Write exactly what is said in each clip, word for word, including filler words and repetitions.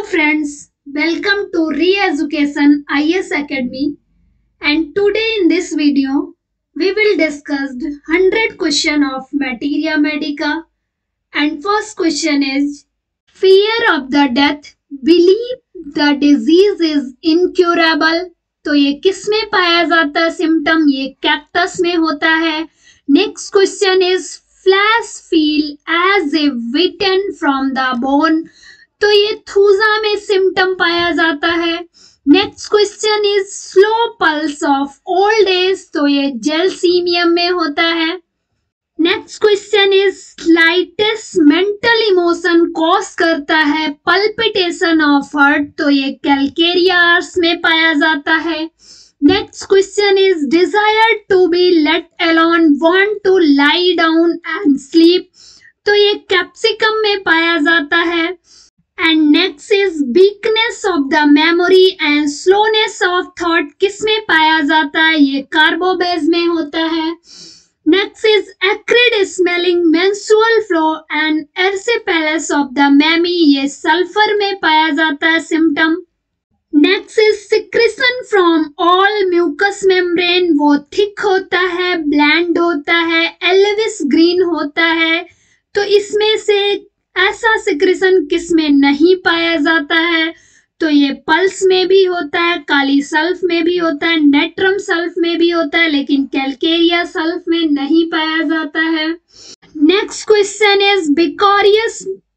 friends, welcome to Re-Education I A S Academy, and today in this video we will discuss one hundred question of Materia Medica. And first question is, fear of the death, believe the disease is incurable. तो ये किस में पाया जाता है symptom? ये cactus में होता है. Next question is flesh feel as a beaten from the bone. तो ये थूजा में सिम्टम पाया जाता है. Next question is slow pulse of old age. तो ये जेलसीमियम में होता है. Next question is slightest mental emotion cause करता है पल्पिटेशन ऑफ हार्ट. तो ये कैलकेरियास में पाया जाता है. Next question is desire to be let alone, want to lie down and sleep. तो ये कैप्सिकम में पाया जाता है. And next is weakness of the memory and slowness of thought किस में पाया जाता है? ये कार्बोबेज में होता है. Next is acrid smelling menstrual flow and erysipelas of the mammy. ये सल्फर में पाया जाता है symptom. Next is secretion from all mucous membrane. वो थिक होता है, ब्लैंड होता है, एल्विस ग्रीन होता है. तो इसमें से ऐसा सिक्रेशन किस में नहीं पाया जाता है? तो ये पल्स में भी होता है, काली सल्फ में भी होता है, नेट्रम सल्फ में भी होता है, लेकिन कैलकेरिया सल्फ में नहीं पाया जाता है. Next question is vicarious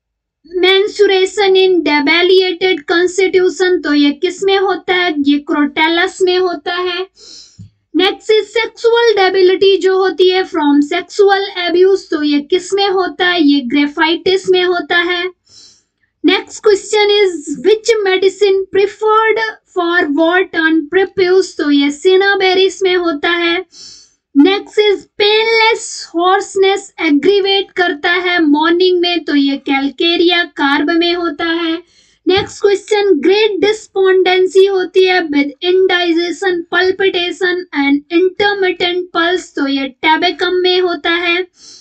menstruation in debilitated constitution. तो ये किस में होता है? ये क्रोटेलस में होता है. नेक्स्ट इज सेक्सुअल डेबिलिटी जो होती है फ्रॉम सेक्सुअल एब्यूज. तो ये किस में होता है? ये ग्रेफाइटिस में होता है. Next question is which medicine preferred for what on prepuce. तो ये सिनाबेरिस में होता है. Next is painless hoarseness aggravate करता है मॉर्निंग में. तो ये कैलकेरिया कार्ब में होता है. Next question great despondency होती है with indigestion, palpitation and intermittent pulse. तो ये टेबेकम में होता है.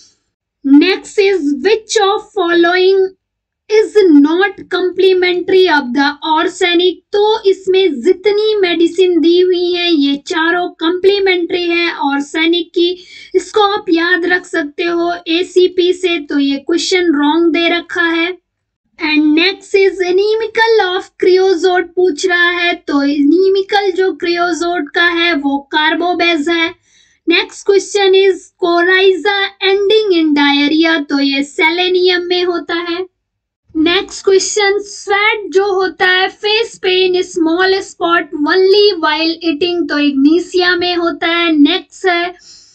Next is which of following is not complementary of the arsenic. तो इसमें जितनी मेडिसिन दी हुई है ये चारों कम्प्लीमेंट्री है आर्सेनिक की. इसको आप याद रख सकते हो एसीपी से. तो ये क्वेश्चन रॉन्ग दे रखा है. And next is inimical of creosote पूछ रहा है. तो इनिमिकल जो क्रियोजोट का है वो कार्बोबेज है. Next question is coryza ending in diarrhoea. तो ये सेलेनियम में होता है. नेक्स्ट क्वेश्चन स्वेट जो होता है face pain small spot only while eating. तो इग्नीसिया में होता है. नेक्स्ट है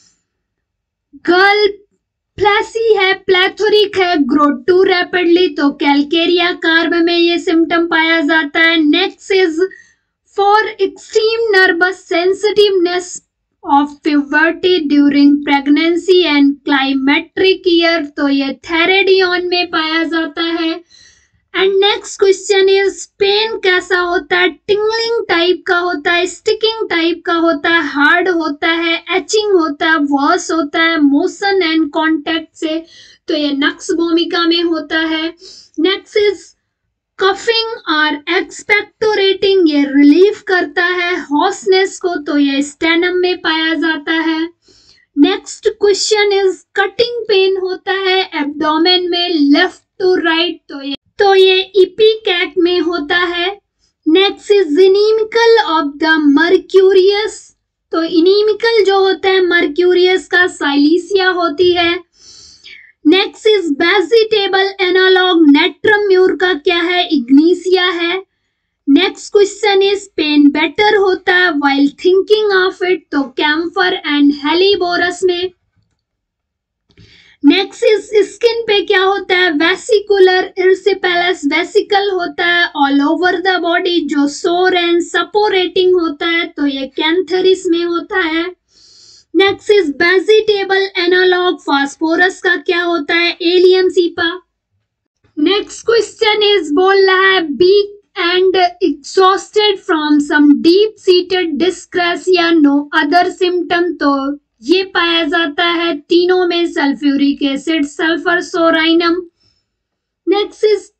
गर्ल फ्लैसी है, प्लेथोरिक है, ग्रो टू रैपिडली. तो कैलकेरिया कार्ब में ये सिम्टम पाया जाता है. Next is for extreme nervous sensitiveness of puberty during pregnancy and climacteric year. तो ये थेरेडियन में पाया जाता है. And next question is pain कैसा होता है? टिंगलिंग टाइप का होता है, स्टिकिंग टाइप का होता है, हार्ड होता है, एचिंग होता है, वर्स होता है मोशन एंड कांटेक्ट से. तो ये नक्स भूमिका में होता है. नेक्स्ट इज कफिंग और एक्सपेक्टोरेटिंग. ये रिलीफ करता है हॉर्सनेस को. तो ये स्टेनम में पाया जाता है. Next question is cutting pain होता है एब्डोमेन में लेफ्ट टू राइट. तो ये तो ये इपिकैक में होता है. Next is inimical of the mercurius. तो इनिमिकल जो होता है मर्क्यूरियस का साइलिसिया होती है. Next is vegetable analogue natrum mur का क्या है? इग्नीसिया है. Next question is pain better होता है व्हाइल थिंकिंग ऑफ इट. तो कैम्फर एंड हेलीबोरस में. नेक्स्ट इज स्किन पे क्या होता है? वेसिकुलर इरिसिपेलस वेसिकल होता है ऑल ओवर द बॉडी जो सोर एंड सपोरेटिंग होता है. तो ये कैंथरिस में होता है. Next is vegetable analogue phosphorus का क्या होता है? Allium cepa. Next question is बोल रहा है weak and exhausted from some deep seated distress या नो अदर सिम्टम. तो ये पाया जाता है तीनों में sulphuric acid, sulphur psorinum. Next is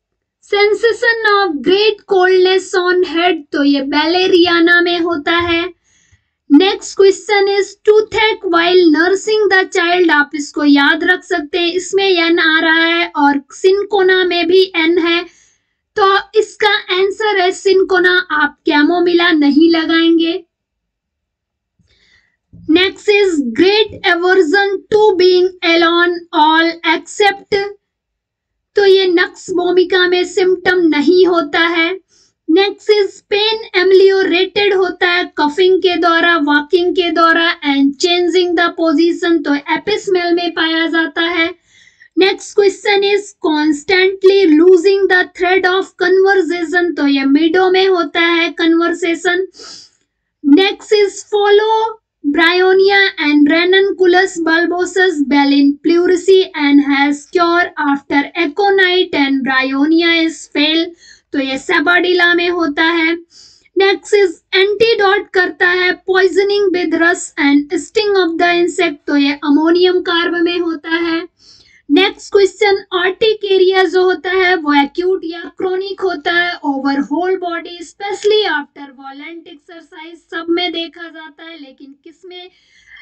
sensation of great coldness on head, तो ये बैलेरियाना में होता है। Next question is toothache while nursing the child, आप इसको याद रख सकते हैं, इसमें एन आ रहा है और सिनकोना में भी एन है, तो इसका आंसर है सिनकोना, आप कैमोमिला नहीं लगाएंगे। Next is great aversion to being alone all except, तो ये नक्स भूमिका में सिम्टम नहीं होता है। नेक्स्ट इज पेन एमलियोरेटेड होता है कफिंग के द्वारा, वॉकिंग के द्वारा एंड चेंजिंग द पोजीशन, तो एपिस्मेल में पाया जाता है। Next question is constantly losing the thread of conversation, तो ये मिडो में होता है conversation. Next is follow Bryonia and Ranunculus bulbosus bell in pleurisy and has cure after aconite and Bryonia is fail, तो ये सबडिला में होता है। नेक्स्ट इज एंटीडोट करता है poisoning with rhus and sting of the insect, तो ये ammonium carb में होता है। नेक्स्ट क्वेश्चन ऑर्टिकेरिया जो होता है वो एक्यूट या क्रोनिक होता है over whole body specially after violent exercise, सब में देखा जाता है, लेकिन किसमें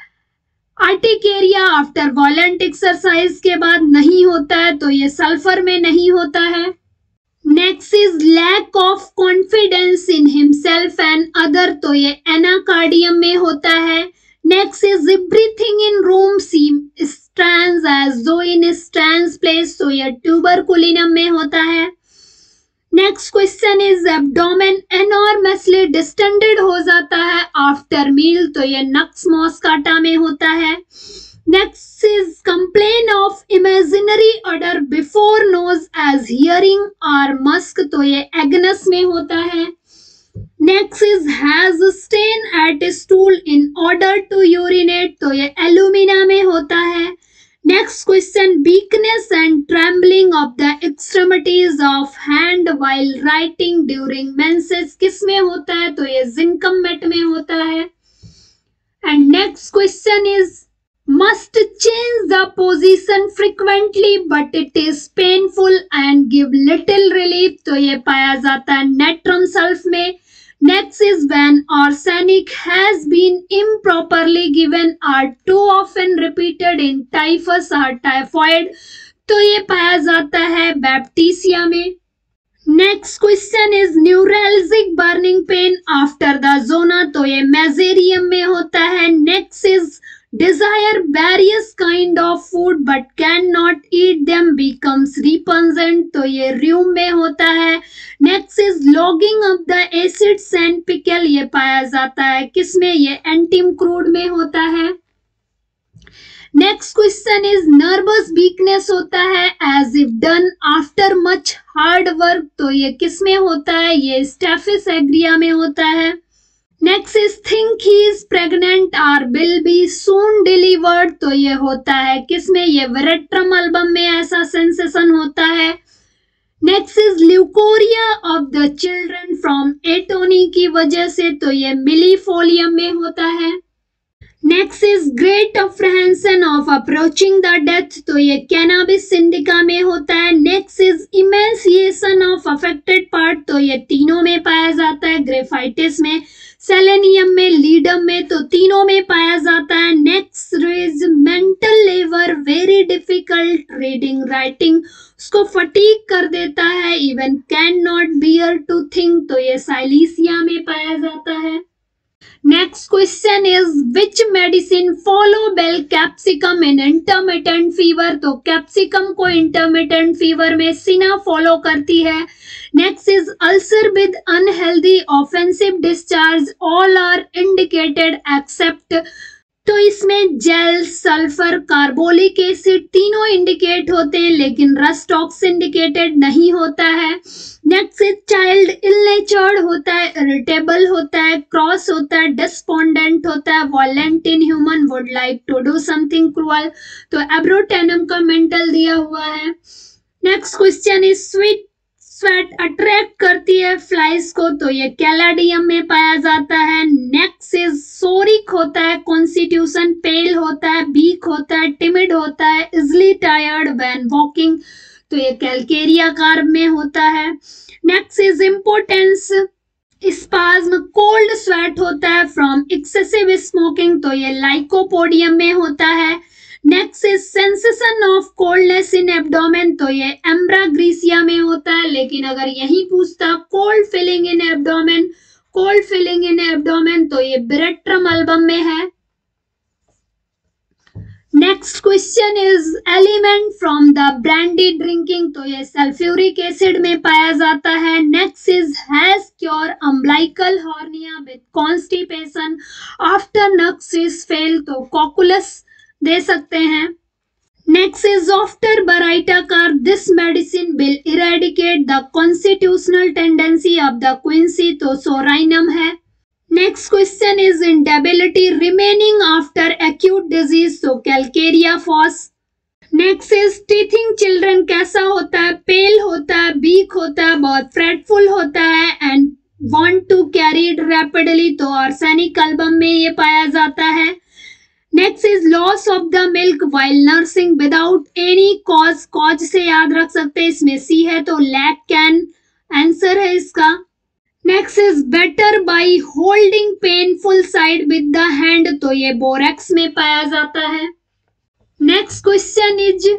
आर्टिकेरिया आफ्टर वॉलेंट एक्सरसाइज के बाद नहीं होता है, तो ये सल्फर में नहीं होता है। Next is lack of confidence in himself and other, तो ये एनाकार्डियम में होता है। Next is everything in room seem strange as though in strands place, तो ये ट्यूबरकुलिनम में होता है। Next question is abdomen enormously distended हो जाता है आफ्टर मील, तो ये नक्स मॉस्काटा में होता है। Next is complain of imaginary order before nose as hearing और मस्क, तो ये एग्नस में होता है। Next is has strain at stool in order to urinate, तो ये एल्यूमिना में होता है। Next question weakness and trembling of the extremities of hand while writing during menses किस में होता है, तो ये जिंकम मेट में होता है। And next question is must change the position frequently but it is painful and give little relief, तो ये पाया जाता है नेट्रम सल्फ में। Next is when arsenic has been improperly given or too often repeated in typhus or typhoid, तो ये पाया जाता है बैप्टीसिया में। Next question is neuralgic burning pain after the zona, तो ये मेजेरियम में होता है। Next is desire various kind of food but cannot eat them becomes repugnant, तो ये rheum में होता है। Next is longing of the acids and pickle, ये पाया जाता है किसमें, ये एंटिम क्रूड में होता है। Next question is nervous weakness होता है as if done after much hard work, तो ये किसमें होता है, ये स्टेफिस एग्रिया में होता है। Next is think he is pregnant और विल बी सून डिलीवर्ड, तो ये होता है किसमें, ये वेरेट्रम एल्बम में ऐसा सेंसेशन होता है। Next is leucorrhoea of the children from atony की वजह से, तो ये मिलीफोलियम में होता है। Next is great apprehension of approaching the death, तो ये कैनाबिस इंडिका में होता है। Next is emaciation of affected part, तो ये तीनों में पाया जाता है, ग्रेफाइटिस में, सेलेनियम में, लीडम में, तो तीनों में पाया जाता है। Next is mental labour very difficult reading writing, उसको फटीग कर देता है, even can not bear to think, तो ये साइलीसिया में पाया जाता है। Next question is which medicine follow bell capsicum in intermittent fever, तो कैप्सिकम को इंटरमिटेंट फीवर में सिना फॉलो करती है। Next is ulcer with unhealthy offensive discharge all are indicated except, तो इसमें जेल, सल्फर, कार्बोलिक एसिड तीनों इंडिकेट होते हैं, लेकिन रस्टॉक्स इंडिकेटेड नहीं होता है। Next is child ill natured होता है, इरिटेबल होता है, क्रॉस होता है, डिस्पोंडेंट होता है, violent in human would like to do something cruel, तो एब्रोटेनम का मेंटल दिया हुआ है। Next question is sweet sweat attract करती है फ्लाइज को, तो ये कैलाडियम में पाया जाता है। नेक्स्ट इज सोरिक होता है, कॉन्स्टिट्यूशन पेल होता है, वीक होता है, टिमिड होता है, इजली टायर्ड व्हेन वॉकिंग, तो ये कैलकेरिया कार्ब में होता है। Next is importance spasm, cold sweat होता है फ्रॉम एक्सेसिव स्मोकिंग, तो ये लाइकोपोडियम में होता है। Next is sensation of coldness in abdomen, तो ये एम्ब्राग्रीसिया में होता है। लेकिन अगर यही पूछता cold feeling in abdomen, cold feeling in abdomen, तो ये ब्रेट्रम अल्बम में है। Next question is ailment from the brandy drinking, तो ये सल्फ्यूरिक एसिड में पाया जाता है। Next is has cure umbilical hernia with constipation after nux is fail, तो कॉकुलस दे सकते हैं। Next is after baryta carb this medicine will eradicate the constitutional tendency of the quinsy, तो सोराइनम है। Next question is debility remaining after acute disease, तो calcarea phos. Next is teething children कैसा होता है, पेल होता है, वीक होता है, बहुत फ्रेटफुल होता है and want to carry it rapidly, तो आर्सेनिक एल्बम में ये पाया जाता है। Next is loss of the milk while nursing without any cause, cause से याद रख सकते हैं, इसमें सी है तो लैक कैन आंसर है इसका। Next is better by holding painful side with the hand, तो ये बोरेक्स में पाया जाता है। नेक्स्ट क्वेश्चन इज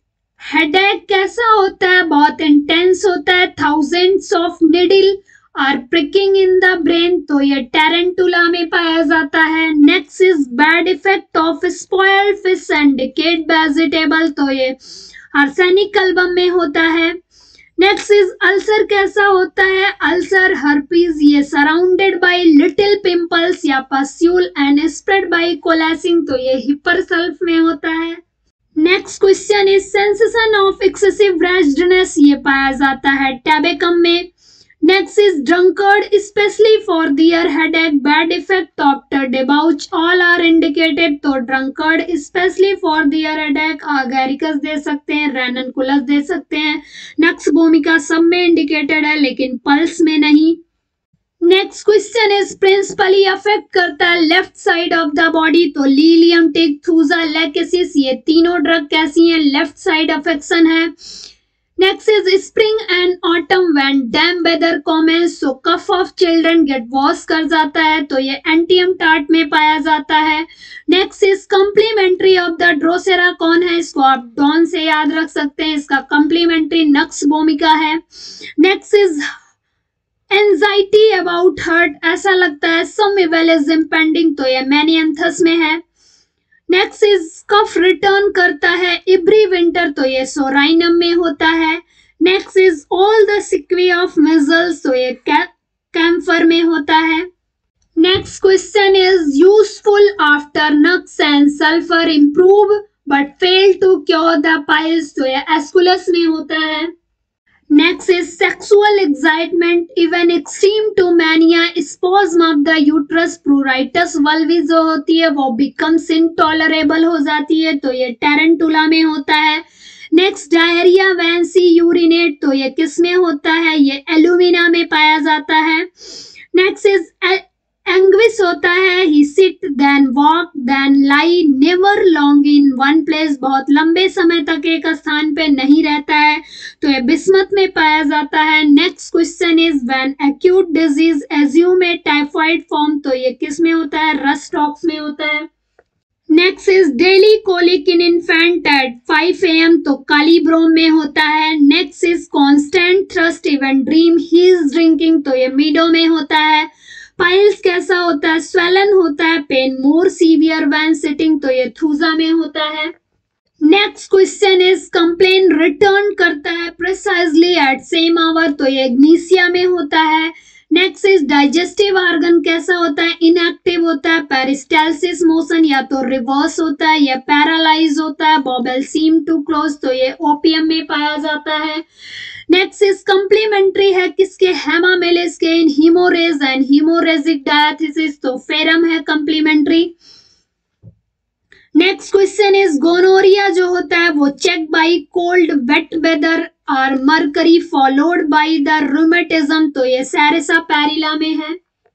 हेडेक कैसा होता है, बहुत इंटेंस होता है, thousands of needle are pricking in the brain, तो ये टेरेंटुला में पाया जाता है। Next is bad effect of spoiled fish and decayed vegetable, तो ये आर्सेनिक एल्बम में होता है। नेक्स्ट इज अल्सर कैसा होता है, अल्सर हर्पीज, ये सराउंडेड बाय लिटिल पिंपल्स या pustule and spread by coalescing, तो ये हिपरसल्फ में होता है। Next question is sensation of excessive restlessness, ये पाया जाता है टैबेकम में। Next is drunkard specially for their headache, bad effect after debauch all are indicated, तो drunkard specially for their headache agaricus दे सकते हैं, रेननकुलस दे सकते हैं। नेक्स्ट भूमिका सब में इंडिकेटेड है लेकिन पल्स में नहीं। Next question is principally affect करता है left side of the body, तो लीलियम टिक, थूजा, लेकेसिस, ये तीनों ड्रग कैसी हैं, लेफ्ट साइड अफेक्शन है। Next is spring and autumn when damp weather commence, so cough of children get worse कर जाता है, तो ये एंटियम टार्ट में पाया जाता है। Next is complementary of the drosera कौन है, इसको आप डॉन से याद रख सकते हैं, इसका कम्प्लीमेंट्री नक्स भूमिका है। Next is anxiety about heart, ऐसा लगता है सम इवेल इज इम्पेंडिंग, तो ये मैनियंथस में है। नेक्स्ट इज कफ रिटर्न करता है एवरी विंटर, तो ये सोराइनम में होता है। Next is all the sequelae of measles, तो ये कैम्फर में होता है। Next question is useful after nux and sulphur improve but fail to cure the piles, तो ये एस्कुलस में होता है। Next is sexual excitement even extreme to mania, spasm of the uterus, pruritus vulvae जो होती है वो बिकम्स इनटॉलरेबल हो जाती है, तो ये टेरेंटुला में होता है। Next diarrhoea when she urinate, तो ये किस में होता है, ये एलुमिना में पाया जाता है। नेक्स्ट इज एंग्विश होता है, he sit then walk then lie never long in one place, बहुत लंबे समय तक एक स्थान पे नहीं रहता है, तो ये बिस्मत में पाया जाता है। Next question is when acute disease assume a typhoid form, तो ये किस में होता है, रस्टॉक्स में होता है। Next is daily colic in infant at five A M, तो कालीब्रोम में होता है। Next is constant thirst even dream he is drinking, तो ये मीडो में होता है। पाइल्स कैसा होता है, स्वेलन होता है, pain more severe when sitting, तो ये थूजा में होता है। Next question is complain return करता है प्रिसाइजली एट सेम आवर, तो ये इग्निसिया में होता है। नेक्स्ट इज डाइजेस्टिव ऑर्गन कैसा होता है, इनएक्टिव होता है, पेरिस्टाल्सिस मोशन या तो रिवर्स होता है या पैरालाइज होता है, बॉबल सीम टू क्लोज, तो ये ओपियम में पाया जाता है। नेक्स्ट इज कम्प्लीमेंट्री है किसके, हेमामेलिस के, in haemorrhage and haemorrhagic diathesis, तो फेरम है complementary. Next question is gonorrhoea जो होता है वो check by cold wet weather और mercury followed by the rheumatism, तो ये सैरेसा पैरिला में है।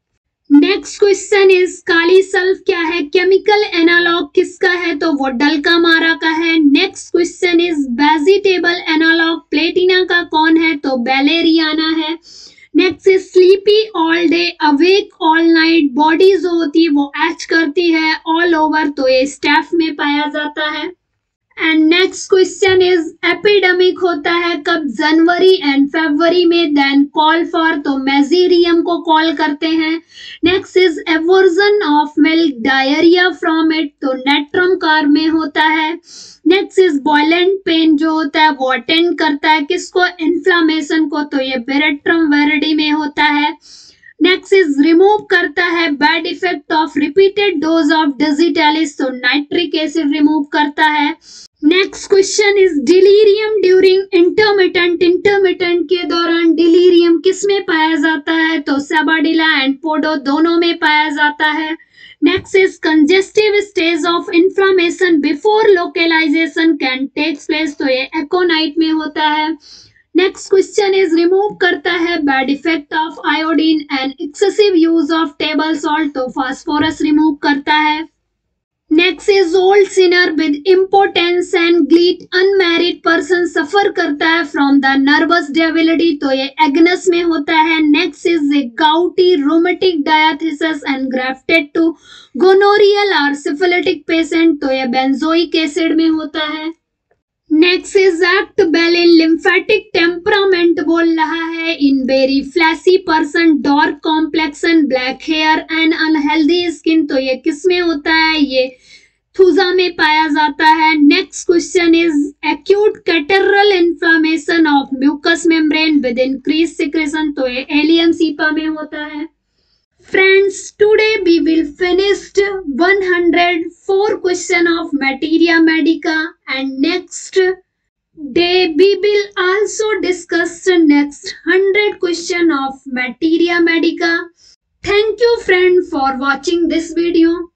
Next question is kali sulph क्या है, केमिकल एनालॉग किसका है, तो वो डल्का मारा का है। Next question is vegetable analogue platina का कौन है, तो बैलेरियाना है। Next is sleepy all day awake all night, body जो होती है वो एच करती है ऑल ओवर, तो ये स्टैफ में पाया जाता है। And next question is epidemic होता है कब, जनवरी एंड फरवरी में, देन कॉल फॉर, तो मेजीरियम को कॉल करते हैं। Next is aversion of milk diarrhoea from it, तो नेट्रम कार में होता है। नेक्स्ट इज बॉयलेंट पेन जो होता है वो अटेंड करता है किसको, इन्फ्लामेशन को, तो ये बेरेट्रम वेरिडी में होता है। नेक्स्ट इज रिमूव करता है bad effect of repeated dose of digitalis, तो नाइट्रिक एसिड रिमूव करता है। Next question is delirium during intermittent, intermittent के दौरान डिलीरियम किस में पाया जाता है, तो सेबाडिला एंड पोडो दोनों में पाया जाता है। Next is congestive stage of inflammation before localization can takes place, तो ये एकोनाइट में होता है। नेक्स्ट क्वेश्चन इज रिमूव करता है bad effect of iodine and excessive use of table salt, तो फास्फोरस रिमूव करता है। Next is old sinner with importance and gleet, unmarried person suffer करता है फ्रॉम द नर्वस डेबिलिटी, तो ये agnus में होता है। Next is a gouty rheumatic diathesis and grafted to gonorrhoeal और सिफिलिटिक पेशेंट, तो ये बेंजोइक एसिड में होता है। Next is act bell in lymphatic temperament बोल रहा है in very fleshy person, dark complexion, black hair and unhealthy skin, तो ये किस में होता है, ये थूजा में पाया जाता है। Next question is acute catarrhal inflammation of mucous membrane with increase secretion, तो ये एलियम सीपा में होता है। Friends, today we will finished one hundred four question of Materia Medica, and next day we will also discuss the next one hundred question of Materia Medica. Thank you friend for watching this video.